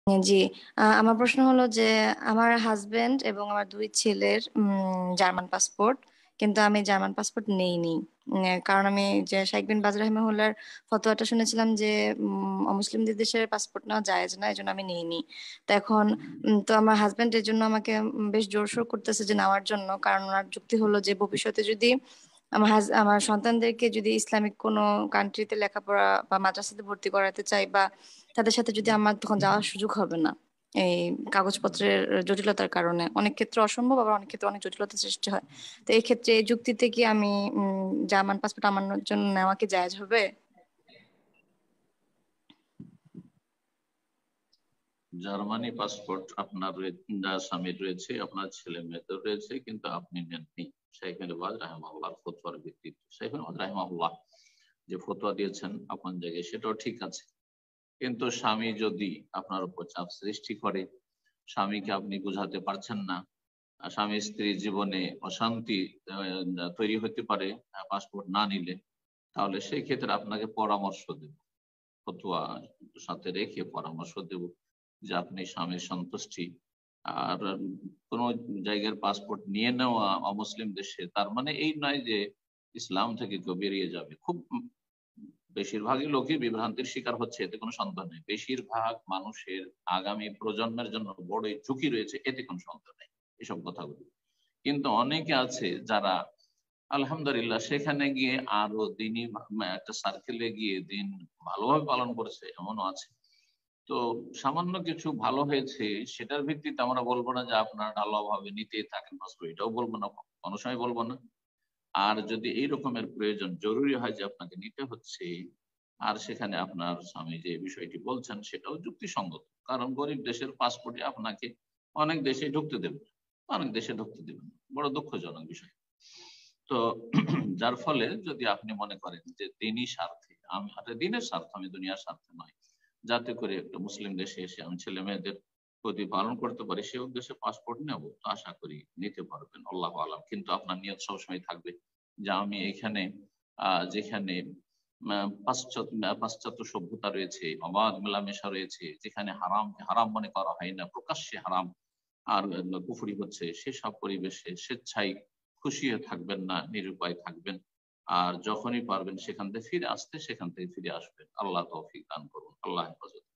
জি, আমার প্রশ্ন হলো যে আমার হাজবেন্ড এবং আমার দুই ছেলের জার্মান পাসপোর্ট, কিন্তু আমি জার্মান পাসপোর্ট নেইনি। কারণ আমি যে শাইখ বিন বাজ রাহিমাহুল্লাহর ফতোয়াটা শুনেছিলাম যে অমুসলিমদের দেশের পাসপোর্ট নেওয়া জায়েজ না, এই জন্য আমি নেইনি। তো এখন তো আমার হাজবেন্ড এর জন্য আমাকে বেশ জোরসোর করতেছে যে নেওয়ার জন্য, কারণ ওনার যুক্তি হলো যে ভবিষ্যতে যদি আমার সন্তানদেরকে যদি ইসলামিক কোনো কান্ট্রিতে লেখাপড়া বা মাদ্রাসাতে ভর্তি করাতে চাই, বা তাদের সাথে যদি আমার তখন যাওয়ার সুযোগ হবে না এই কাগজপত্রের জটিলতার কারণে, অনেক ক্ষেত্রে অসম্ভব, আবার অনেক ক্ষেত্রে অনেক জটিলতার সৃষ্টি হয়। তো এই ক্ষেত্রে এই যুক্তিতে কি আমি জার্মান পাসপোর্ট আমার জন্য নেওয়া কি জায়েজ হবে? জার্মানি পাসপোর্ট আপনার স্বামীর রয়েছে, আপনার ছেলে মেয়েদের রয়েছে, কিন্তু আপনি নেননি। শাইখ বিন বাজ রাহিমাহুল্লাহর ফতোয়ার ভিত্তিতে শাইখ বিন বাজ রাহিমাহুল্লাহ যে ফতোয়া দিয়েছেন আপনার জায়গায়, সেটাও ঠিক আছে। কিন্তু স্বামী যদি আপনার উপর চাপ সৃষ্টি করে, স্বামীকে আপনি বোঝাতে পারছেন না, স্বামী স্ত্রীর জীবনে অশান্তি তৈরি হতে পারে পাসপোর্ট না নিলে, তাহলে সেই ক্ষেত্রে আপনাকে পরামর্শ দেব, ফতোয়া সাথে রেখে পরামর্শ দেব যে আপনি স্বামীর সন্তুষ্টি আর কোন জায়গার পাসপোর্ট নিয়ে নেওয়া অমুসলিম দেশে, তার মানে এই নয় যে ইসলাম থেকে কেউ বেরিয়ে যাবে। খুব বেশিরভাগই লোকই বিভ্রান্তির শিকার হচ্ছে, এতে কোনো সন্দেহ নেই। বেশিরভাগ মানুষের আগামী প্রজন্মের জন্য বড়ই ঝুঁকি রয়েছে, এতে কোনো সন্দেহ নেই এসব কথাগুলো। কিন্তু অনেকে আছে যারা আলহামদুলিল্লাহ সেখানে গিয়ে আরো দিনই একটা সার্কেলে গিয়ে দিন ভালোভাবে পালন করেছে, এমনও আছে। তো সামান্য কিছু ভালো হয়েছে সেটার ভিত্তিতে আমরা বলবো না যে আপনার ঢালাওভাবে নিতেই থাকেন পাসপোর্ট, এটাও বলবো না, কোনো সময় বলবো না। আর যদি এই রকমের প্রয়োজন জরুরি হয় যে আপনাকে নিতে হচ্ছে, আর সেখানে আপনার স্বামী যে বিষয়টি বলছেন সেটাও যুক্তিসঙ্গত, কারণ গরিব দেশের পাসপোর্টে আপনাকে অনেক দেশে ঢুকতে দেবে না, অনেক দেশে ঢুকতে দেবে না, বড় দুঃখজনক বিষয়। তো যার ফলে যদি আপনি মনে করেন যে দিনই স্বার্থে, আমি দিনের স্বার্থ, আমি দুনিয়ার স্বার্থে নয়, যাতে করে একটা মুসলিম দেশে এসে আমি ছেলে মেয়েদের প্রতি পালন করতে পারি, সে উদ্দেশ্যে পাসপোর্ট নেব, তো আশা করি নিতে পারবেন, আল্লাহ আলাম। কিন্তু আপনার নিয়ত সবসময় থাকবে যে আমি এখানে যেখানে পাশ্চাত্য সভ্যতা রয়েছে, অবাধ মেলামেশা রয়েছে, যেখানে হারাম হারাম মনে করা হয় না, প্রকাশ্যে হারাম আর কুফরি হচ্ছে, সেসব পরিবেশে স্বেচ্ছায় খুশি হয়ে থাকবেন না, নিরুপায় থাকবেন। আর যখনই পারবেন সেখান থেকে ফিরে আসতে, সেখান থেকে ফিরে আসবেন। আল্লাহ তৌফিক দান করুন। আল্লাহ হেফাজত।